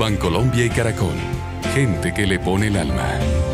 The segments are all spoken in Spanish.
Bancolombia y Caracol. Gente que le pone el alma.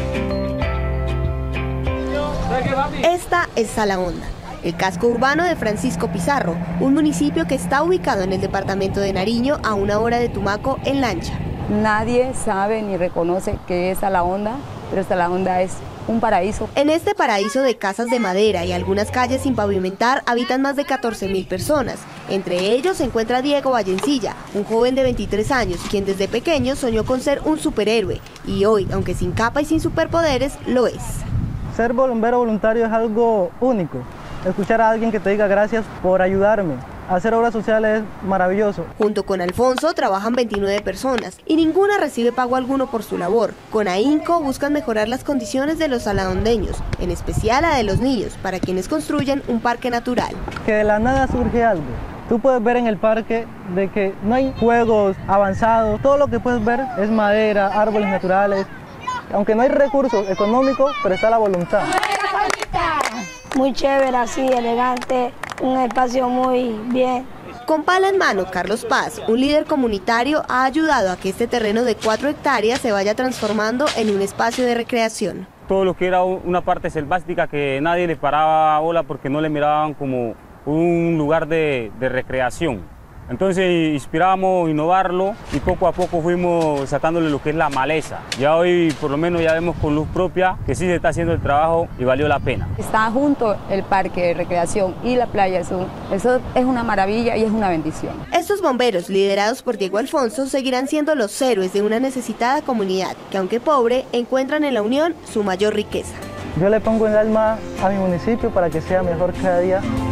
Esta es Salahonda, el casco urbano de Francisco Pizarro, un municipio que está ubicado en el departamento de Nariño, a 1 hora de Tumaco en lancha. Nadie sabe ni reconoce qué es Salahonda, pero Salahonda es un paraíso. En este paraíso de casas de madera y algunas calles sin pavimentar habitan más de 14.000 personas. Entre ellos se encuentra Diego Vallencilla, un joven de 23 años, quien desde pequeño soñó con ser un superhéroe y hoy, aunque sin capa y sin superpoderes, lo es. Ser bombero voluntario es algo único. Escuchar a alguien que te diga gracias por ayudarme. Hacer obras sociales es maravilloso. Junto con Alfonso trabajan 29 personas y ninguna recibe pago alguno por su labor. Con AHINCO buscan mejorar las condiciones de los salahondeños, en especial la de los niños, para quienes construyen un parque natural. Que de la nada surge algo. Tú puedes ver en el parque de que no hay juegos avanzados. Todo lo que puedes ver es madera, árboles naturales. Aunque no hay recursos económicos, pero está la voluntad. Muy chévere, así, elegante, un espacio muy bien. Con pala en mano, Carlos Paz, un líder comunitario, ha ayudado a que este terreno de 4 hectáreas se vaya transformando en un espacio de recreación. Todo lo que era una parte selvática que nadie le paraba bola porque no le miraban como un lugar de recreación. Entonces inspiramos innovarlo y poco a poco fuimos sacándole lo que es la maleza. Ya hoy por lo menos ya vemos con luz propia que sí se está haciendo el trabajo y valió la pena. Está junto el parque de recreación y la playa, eso es una maravilla y es una bendición. Estos bomberos, liderados por Diego Alfonso, seguirán siendo los héroes de una necesitada comunidad que, aunque pobre, encuentran en la unión su mayor riqueza. Yo le pongo el alma a mi municipio para que sea mejor cada día.